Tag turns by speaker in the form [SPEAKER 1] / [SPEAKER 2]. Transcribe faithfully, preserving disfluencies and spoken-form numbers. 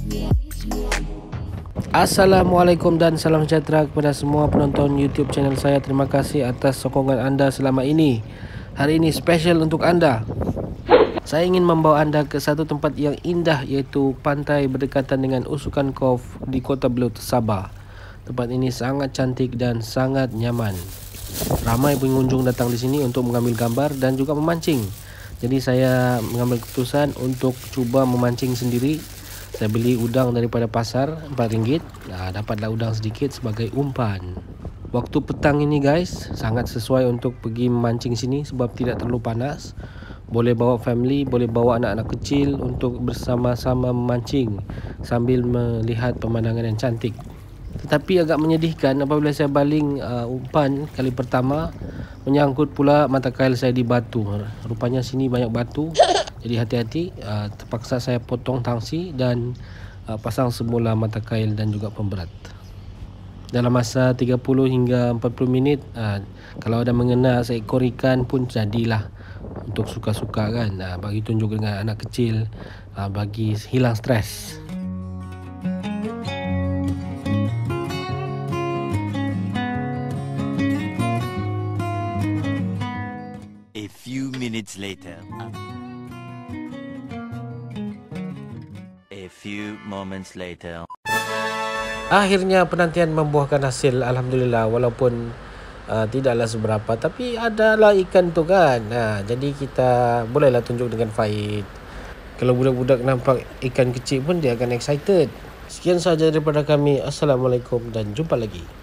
[SPEAKER 1] Assalamualaikum dan salam sejahtera kepada semua penonton YouTube channel saya. Terima kasih atas sokongan anda selama ini. Hari ini special untuk anda. Saya ingin membawa anda ke satu tempat yang indah, iaitu pantai berdekatan dengan Usukan Cove di Kota Belud, Sabah. Tempat ini sangat cantik dan sangat nyaman. Ramai pengunjung datang di sini untuk mengambil gambar dan juga memancing. Jadi saya mengambil keputusan untuk cuba memancing sendiri. Saya beli udang daripada pasar empat ringgit. Nah, dapatlah udang sedikit sebagai umpan. Waktu petang ini guys, sangat sesuai untuk pergi memancing sini sebab tidak terlalu panas. Boleh bawa family, boleh bawa anak-anak kecil untuk bersama-sama memancing sambil melihat pemandangan yang cantik. Tetapi agak menyedihkan apabila saya baling uh, umpan kali pertama, menyangkut pula mata kail saya di batu. Rupanya sini banyak batu. Jadi hati-hati, uh, terpaksa saya potong tangsi dan uh, pasang semula mata kail dan juga pemberat. Dalam masa tiga puluh hingga empat puluh minit, uh, kalau ada mengena seekor ikan pun jadilah. Untuk suka-suka kan, uh, bagi tunjuk dengan anak kecil, uh, bagi hilang stres.
[SPEAKER 2] A few minutes later. A few moments later.
[SPEAKER 1] Akhirnya penantian membuahkan hasil, alhamdulillah, walaupun uh, tidaklah seberapa, tapi adalah ikan tu kan. Nah, jadi kita bolehlah tunjuk dengan fight. Kalau budak-budak nampak ikan kecil pun dia akan excited. Sekian sahaja daripada kami. Assalamualaikum dan jumpa lagi.